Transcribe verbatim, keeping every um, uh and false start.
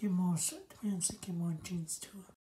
give more, it means they give more genes to